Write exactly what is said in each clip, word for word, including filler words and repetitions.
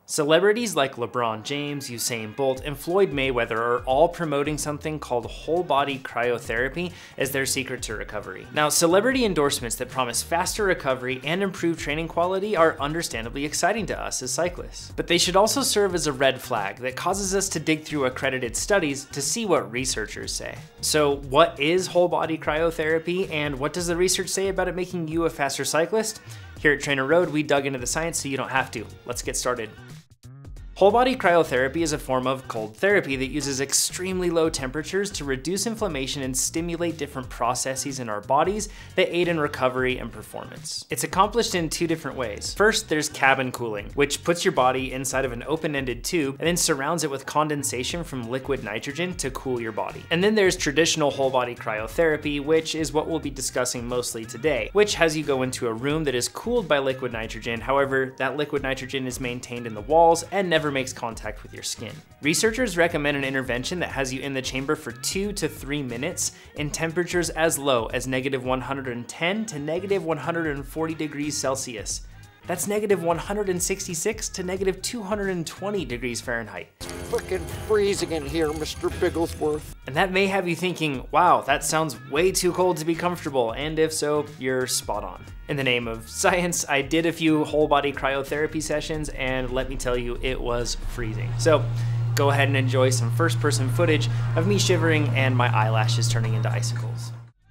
Celebrities like LeBron James, Usain Bolt, and Floyd Mayweather are all promoting something called whole body cryotherapy as their secret to recovery. Now, celebrity endorsements that promise faster recovery and improved training quality are understandably exciting to us as cyclists. But they should also serve as a red flag that causes us to dig through accredited studies to see what researchers say. So what is whole body cryotherapy, and what does the research say about it making you a faster cyclist? Here at TrainerRoad, we dug into the science so you don't have to. Let's get started. Whole body cryotherapy is a form of cold therapy that uses extremely low temperatures to reduce inflammation and stimulate different processes in our bodies that aid in recovery and performance. It's accomplished in two different ways. First, there's cabin cooling, which puts your body inside of an open-ended tube and then surrounds it with condensation from liquid nitrogen to cool your body. And then there's traditional whole body cryotherapy, which is what we'll be discussing mostly today, which has you go into a room that is cooled by liquid nitrogen. However, that liquid nitrogen is maintained in the walls and never makes contact with your skin. Researchers recommend an intervention that has you in the chamber for two to three minutes in temperatures as low as negative one hundred ten to negative one hundred forty degrees Celsius. That's negative one hundred sixty-six to negative two hundred twenty degrees Fahrenheit. It's frickin' freezing in here, Mister Bigglesworth. And that may have you thinking, wow, that sounds way too cold to be comfortable, and if so, you're spot on. In the name of science, I did a few whole body cryotherapy sessions, and let me tell you, it was freezing. So go ahead and enjoy some first person footage of me shivering and my eyelashes turning into icicles.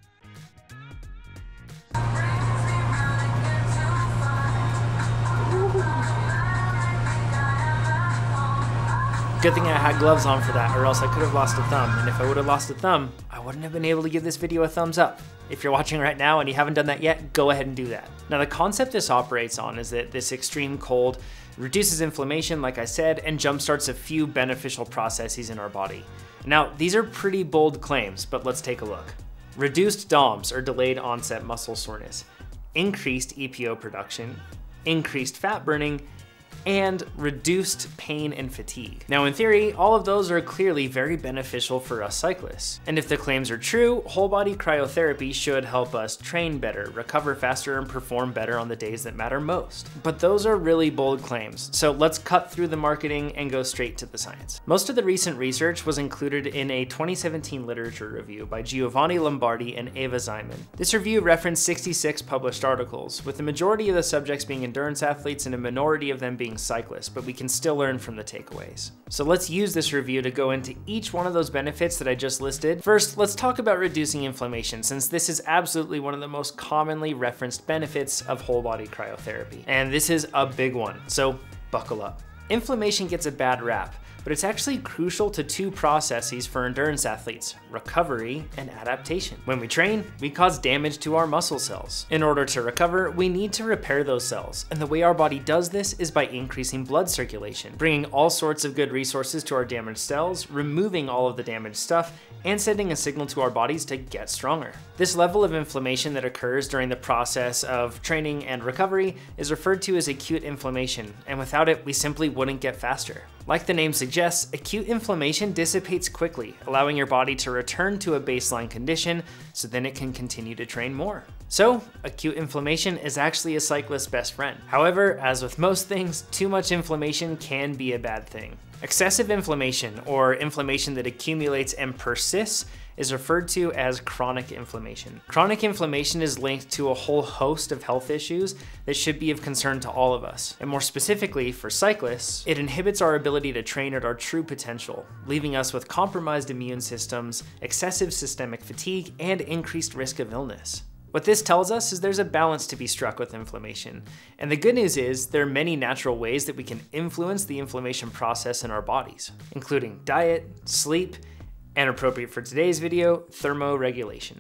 Good thing I had gloves on for that, or else I could have lost a thumb. And if I would have lost a thumb, I wouldn't have been able to give this video a thumbs up. If you're watching right now and you haven't done that yet, go ahead and do that. Now, the concept this operates on is that this extreme cold reduces inflammation, like I said, and jumpstarts a few beneficial processes in our body. Now, these are pretty bold claims, but let's take a look. Reduced D O M S, or delayed onset muscle soreness, increased E P O production, increased fat burning, and reduced pain and fatigue. Now, in theory, all of those are clearly very beneficial for us cyclists. And if the claims are true, whole body cryotherapy should help us train better, recover faster, and perform better on the days that matter most. But those are really bold claims, so let's cut through the marketing and go straight to the science. Most of the recent research was included in a twenty seventeen literature review by Giovanni Lombardi and Eva Zeiman. This review referenced sixty-six published articles, with the majority of the subjects being endurance athletes and a minority of them being cyclists, but we can still learn from the takeaways. So let's use this review to go into each one of those benefits that I just listed. First, let's talk about reducing inflammation, since this is absolutely one of the most commonly referenced benefits of whole body cryotherapy. And this is a big one, so buckle up. Inflammation gets a bad rap, but it's actually crucial to two processes for endurance athletes: recovery and adaptation. When we train, we cause damage to our muscle cells. In order to recover, we need to repair those cells, and the way our body does this is by increasing blood circulation, bringing all sorts of good resources to our damaged cells, removing all of the damaged stuff, and sending a signal to our bodies to get stronger. This level of inflammation that occurs during the process of training and recovery is referred to as acute inflammation, and without it, we simply wouldn't get faster. Like the name suggests, acute inflammation dissipates quickly, allowing your body to return to a baseline condition so then it can continue to train more. So, acute inflammation is actually a cyclist's best friend. However, as with most things, too much inflammation can be a bad thing. Excessive inflammation, or inflammation that accumulates and persists, is referred to as chronic inflammation. Chronic inflammation is linked to a whole host of health issues that should be of concern to all of us. And more specifically, for cyclists, it inhibits our ability to train at our true potential, leaving us with compromised immune systems, excessive systemic fatigue, and increased risk of illness. What this tells us is there's a balance to be struck with inflammation. And the good news is there are many natural ways that we can influence the inflammation process in our bodies, including diet, sleep, and appropriate for today's video, thermoregulation.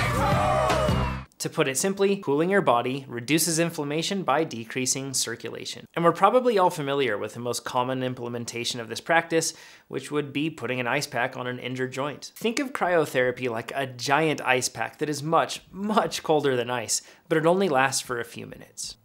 To put it simply, cooling your body reduces inflammation by decreasing circulation. And we're probably all familiar with the most common implementation of this practice, which would be putting an ice pack on an injured joint. Think of cryotherapy like a giant ice pack that is much, much colder than ice, but it only lasts for a few minutes.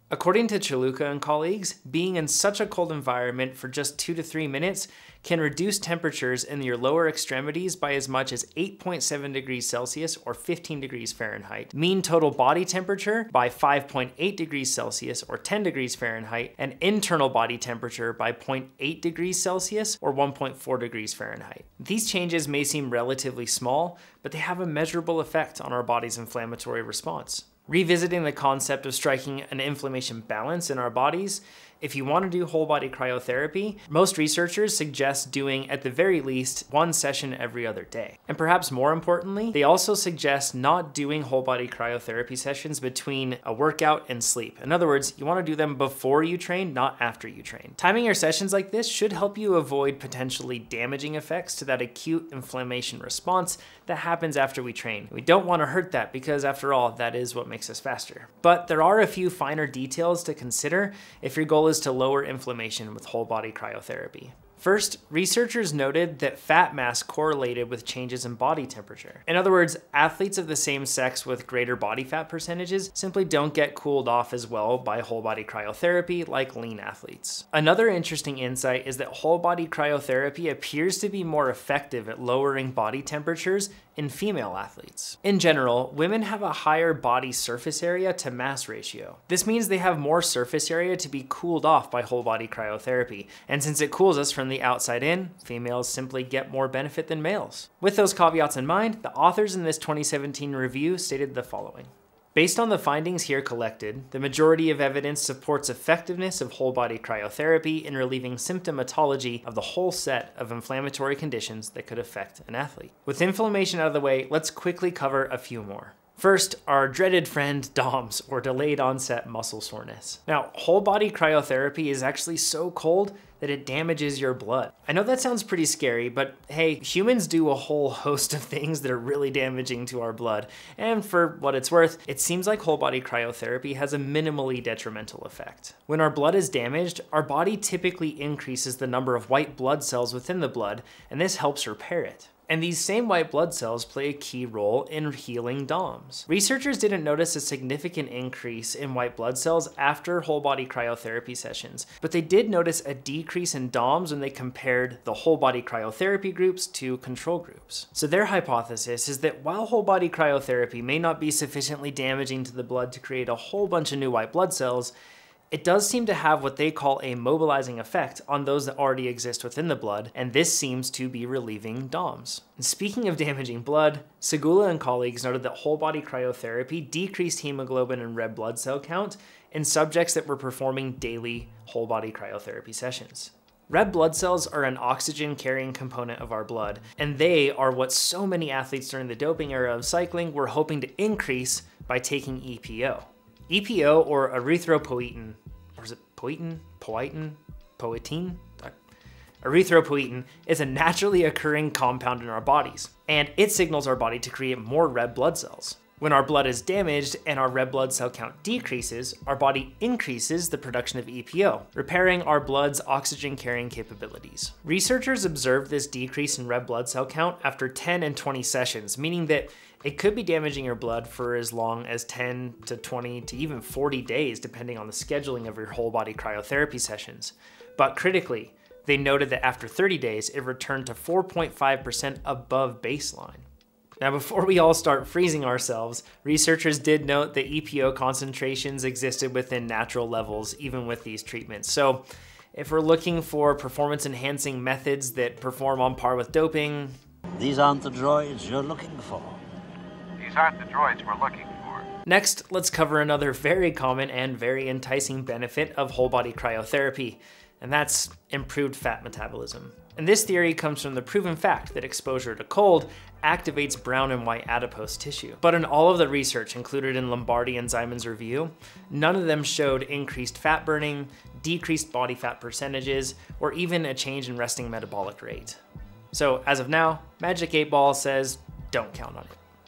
According to Chaluka and colleagues, being in such a cold environment for just two to three minutes can reduce temperatures in your lower extremities by as much as eight point seven degrees Celsius or fifteen degrees Fahrenheit, mean total body temperature by five point eight degrees Celsius or ten degrees Fahrenheit, and internal body temperature by zero point eight degrees Celsius or one point four degrees Fahrenheit. These changes may seem relatively small, but they have a measurable effect on our body's inflammatory response. Revisiting the concept of striking an inflammation balance in our bodies, if you want to do whole body cryotherapy, most researchers suggest doing at the very least one session every other day. And perhaps more importantly, they also suggest not doing whole body cryotherapy sessions between a workout and sleep. In other words, you want to do them before you train, not after you train. Timing your sessions like this should help you avoid potentially damaging effects to that acute inflammation response that happens after we train. We don't want to hurt that because after all, that is what makes us faster. But there are a few finer details to consider if your goal is to lower inflammation with whole body cryotherapy. First, researchers noted that fat mass correlated with changes in body temperature. In other words, athletes of the same sex with greater body fat percentages simply don't get cooled off as well by whole body cryotherapy like lean athletes. Another interesting insight is that whole body cryotherapy appears to be more effective at lowering body temperatures in female athletes. In general, women have a higher body surface area to mass ratio. This means they have more surface area to be cooled off by whole body cryotherapy, and since it cools us from the outside in, females simply get more benefit than males. With those caveats in mind, the authors in this twenty seventeen review stated the following. Based on the findings here collected, the majority of evidence supports effectiveness of whole body cryotherapy in relieving symptomatology of the whole set of inflammatory conditions that could affect an athlete. With inflammation out of the way, let's quickly cover a few more. First, our dreaded friend D O M S, or delayed onset muscle soreness. Now, whole body cryotherapy is actually so cold that it damages your blood. I know that sounds pretty scary, but hey, humans do a whole host of things that are really damaging to our blood. And for what it's worth, it seems like whole body cryotherapy has a minimally detrimental effect. When our blood is damaged, our body typically increases the number of white blood cells within the blood, and this helps repair it. And these same white blood cells play a key role in healing D O M S. Researchers didn't notice a significant increase in white blood cells after whole body cryotherapy sessions, but they did notice a decrease in D O M S when they compared the whole body cryotherapy groups to control groups. So their hypothesis is that while whole body cryotherapy may not be sufficiently damaging to the blood to create a whole bunch of new white blood cells, it does seem to have what they call a mobilizing effect on those that already exist within the blood, and this seems to be relieving D O M S. And speaking of damaging blood, Segula and colleagues noted that whole body cryotherapy decreased hemoglobin and red blood cell count in subjects that were performing daily whole body cryotherapy sessions. Red blood cells are an oxygen-carrying component of our blood, and they are what so many athletes during the doping era of cycling were hoping to increase by taking E P O. E P O, or erythropoietin, or is it poietin, poietin, poietin? Erythropoietin is a naturally occurring compound in our bodies, and it signals our body to create more red blood cells. When our blood is damaged and our red blood cell count decreases, our body increases the production of E P O, repairing our blood's oxygen-carrying capabilities. Researchers observed this decrease in red blood cell count after ten and twenty sessions, meaning that it could be damaging your blood for as long as ten to twenty to even forty days, depending on the scheduling of your whole body cryotherapy sessions. But critically, they noted that after thirty days, it returned to four point five percent above baseline. Now, before we all start freezing ourselves, researchers did note that E P O concentrations existed within natural levels, even with these treatments. So if we're looking for performance-enhancing methods that perform on par with doping, these aren't the droids you're looking for. These aren't the droids we're looking for. Next, let's cover another very common and very enticing benefit of whole body cryotherapy, and that's improved fat metabolism. And this theory comes from the proven fact that exposure to cold activates brown and white adipose tissue. But in all of the research included in Lombardi and Zimon's review, none of them showed increased fat burning, decreased body fat percentages, or even a change in resting metabolic rate. So as of now, Magic eight Ball says don't count on it.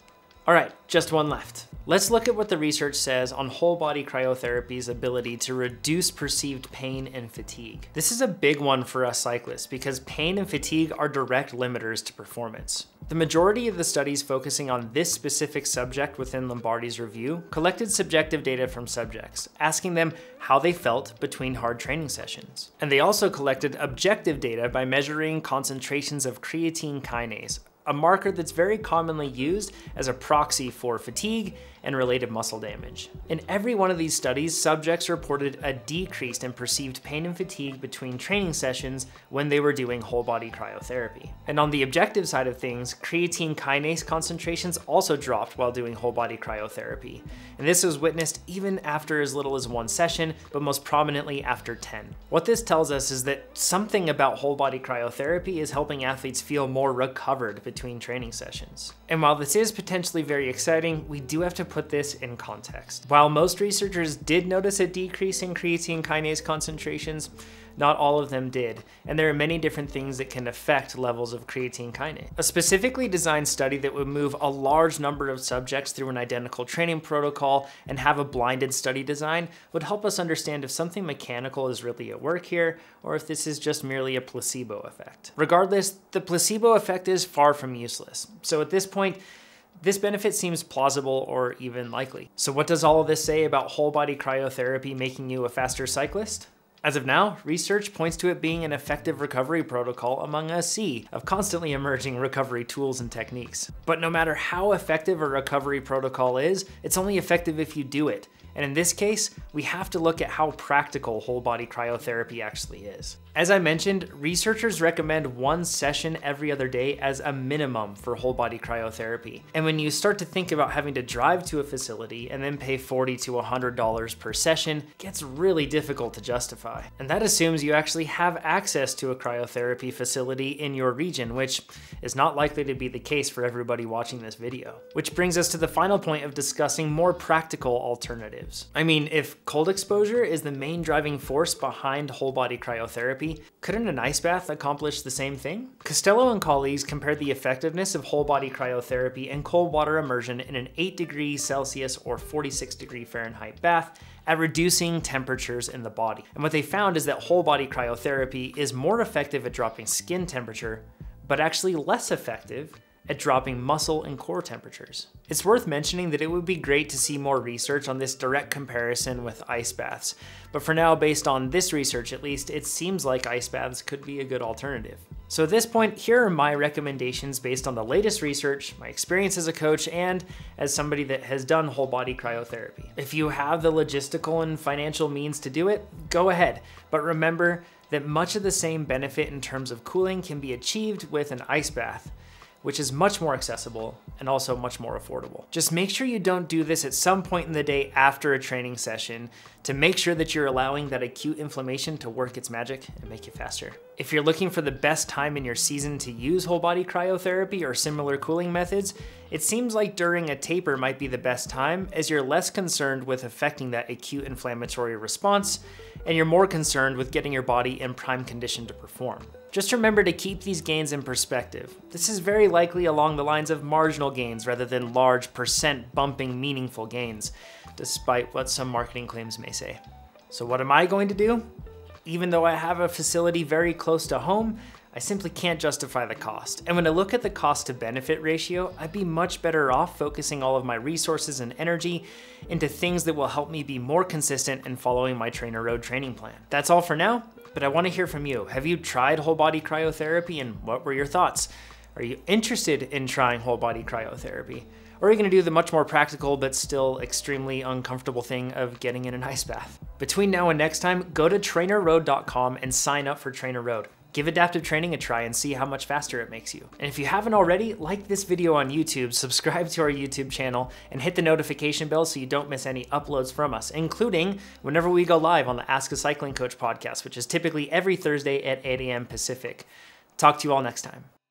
All right, just one left. Let's look at what the research says on whole body cryotherapy's ability to reduce perceived pain and fatigue. This is a big one for us cyclists because pain and fatigue are direct limiters to performance. The majority of the studies focusing on this specific subject within Lombardi's review collected subjective data from subjects, asking them how they felt between hard training sessions. And they also collected objective data by measuring concentrations of creatine kinase, a marker that's very commonly used as a proxy for fatigue and related muscle damage. In every one of these studies, subjects reported a decrease in perceived pain and fatigue between training sessions when they were doing whole body cryotherapy. And on the objective side of things, creatine kinase concentrations also dropped while doing whole body cryotherapy. And this was witnessed even after as little as one session, but most prominently after ten. What this tells us is that something about whole body cryotherapy is helping athletes feel more recovered between training sessions. And while this is potentially very exciting, we do have to put this in context. While most researchers did notice a decrease in creatine kinase concentrations, not all of them did, and there are many different things that can affect levels of creatine kinase. A specifically designed study that would move a large number of subjects through an identical training protocol and have a blinded study design would help us understand if something mechanical is really at work here, or if this is just merely a placebo effect. Regardless, the placebo effect is far from useless. So at this point, this benefit seems plausible or even likely. So what does all of this say about whole body cryotherapy making you a faster cyclist? As of now, research points to it being an effective recovery protocol among a sea of constantly emerging recovery tools and techniques. But no matter how effective a recovery protocol is, it's only effective if you do it. And in this case, we have to look at how practical whole body cryotherapy actually is. As I mentioned, researchers recommend one session every other day as a minimum for whole body cryotherapy. And when you start to think about having to drive to a facility and then pay forty to one hundred dollars per session, it gets really difficult to justify. And that assumes you actually have access to a cryotherapy facility in your region, which is not likely to be the case for everybody watching this video. Which brings us to the final point of discussing more practical alternatives. I mean, if cold exposure is the main driving force behind whole body cryotherapy, couldn't an ice bath accomplish the same thing? Costello and colleagues compared the effectiveness of whole body cryotherapy and cold water immersion in an eight degrees Celsius or forty-six degree Fahrenheit bath at reducing temperatures in the body. And what they found is that whole body cryotherapy is more effective at dropping skin temperature, but actually less effective at dropping muscle and core temperatures. It's worth mentioning that it would be great to see more research on this direct comparison with ice baths, but for now, based on this research at least, it seems like ice baths could be a good alternative. So at this point, here are my recommendations based on the latest research, my experience as a coach, and as somebody that has done whole body cryotherapy. If you have the logistical and financial means to do it, go ahead, but remember that much of the same benefit in terms of cooling can be achieved with an ice bath, which is much more accessible and also much more affordable. Just make sure you don't do this at some point in the day after a training session to make sure that you're allowing that acute inflammation to work its magic and make you faster. If you're looking for the best time in your season to use whole body cryotherapy or similar cooling methods, it seems like during a taper might be the best time, as you're less concerned with affecting that acute inflammatory response and you're more concerned with getting your body in prime condition to perform. Just remember to keep these gains in perspective. This is very likely along the lines of marginal gains rather than large percent bumping meaningful gains, despite what some marketing claims may say. So what am I going to do? Even though I have a facility very close to home, I simply can't justify the cost. And when I look at the cost to benefit ratio, I'd be much better off focusing all of my resources and energy into things that will help me be more consistent in following my TrainerRoad training plan. That's all for now, but I want to hear from you. Have you tried whole body cryotherapy and what were your thoughts? Are you interested in trying whole body cryotherapy? Or are you going to do the much more practical but still extremely uncomfortable thing of getting in an ice bath? Between now and next time, go to trainer road dot com and sign up for TrainerRoad. Give adaptive training a try and see how much faster it makes you. And if you haven't already, like this video on YouTube, subscribe to our YouTube channel, and hit the notification bell so you don't miss any uploads from us, including whenever we go live on the Ask a Cycling Coach podcast, which is typically every Thursday at eight A M Pacific. Talk to you all next time.